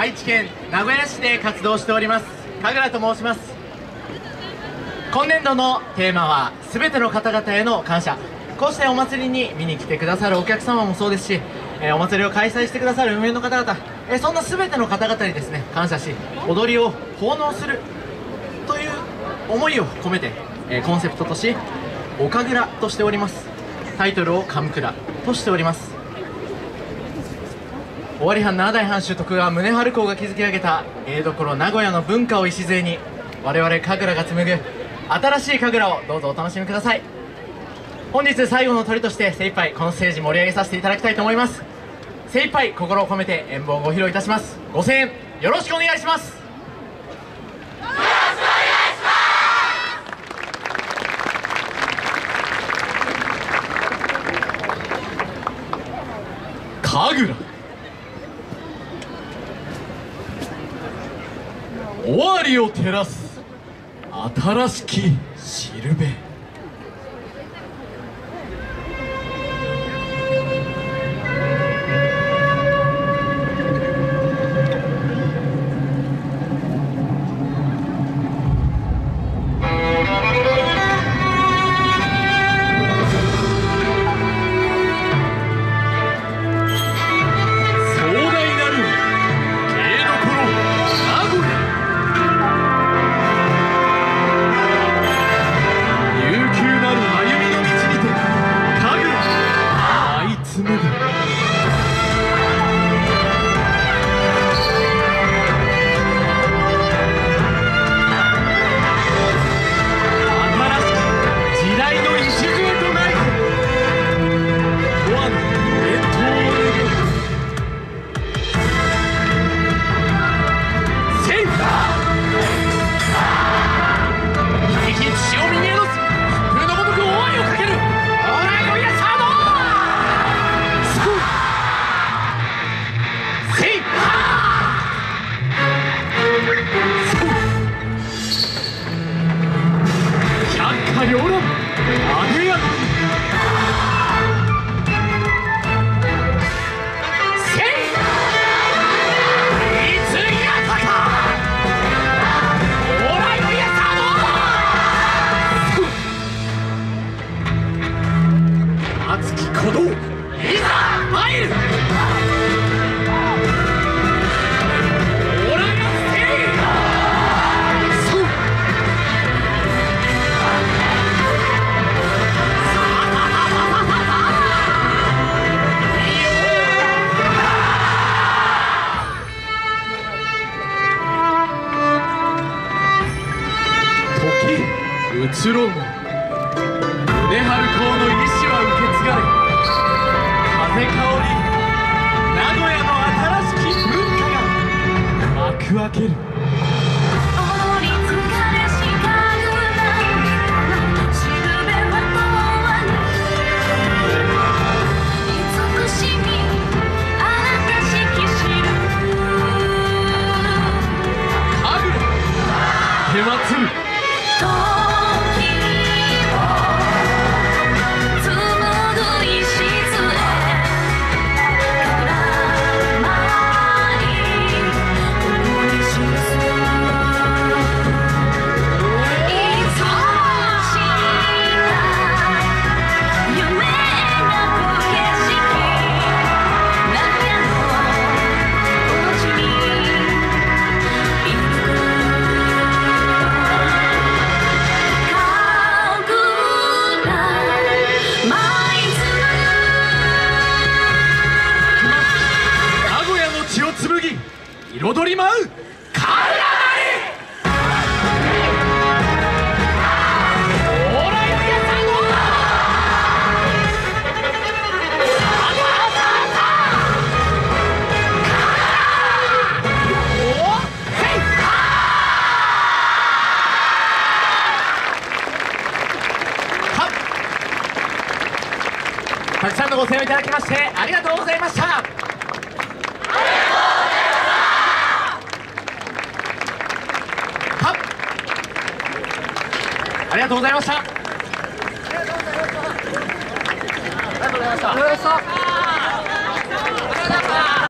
愛知県名古屋市で活動しております神楽と申します。今年度のテーマは全ての方々への感謝。こうしてお祭りに見に来てくださるお客様もそうですし、お祭りを開催してくださる運営の方々、そんな全ての方々にですね感謝し、踊りを奉納するという思いを込めて、コンセプトとしお神楽としております。タイトルを神倉としております。尾張藩7代藩主徳川宗春公が築き上げた芸どころ名古屋の文化を礎に、我々神楽が紡ぐ新しい神楽をどうぞお楽しみください。本日最後の鳥として精一杯このステージ盛り上げさせていただきたいと思います。精一杯心を込めて演舞をご披露いたします。ご声援よろしくお願いします。神楽尾張を照らす新しきしるべ。移ろうも宗春公の意志は受け継がれ、風香り名古屋の新しき文化が幕開ける。手祭る彩り舞う神楽たくさんのご声援をいただきましてありがとうございました。ありがとうございました。ありがとうございました。